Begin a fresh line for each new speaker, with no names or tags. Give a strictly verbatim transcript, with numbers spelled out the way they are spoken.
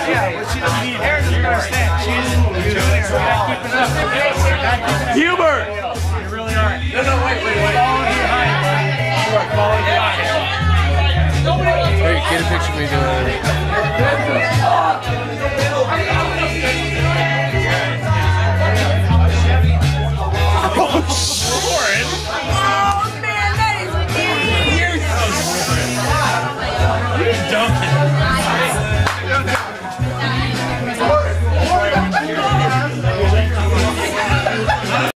Yeah, but she doesn't need hair, so you understand. She's junior. You gotta keep it up.
Hubert!
You really are.
No, no, wait, wait, wait.
Falling behind, buddy. You are falling behind.
Hey, get a picture of me doing it.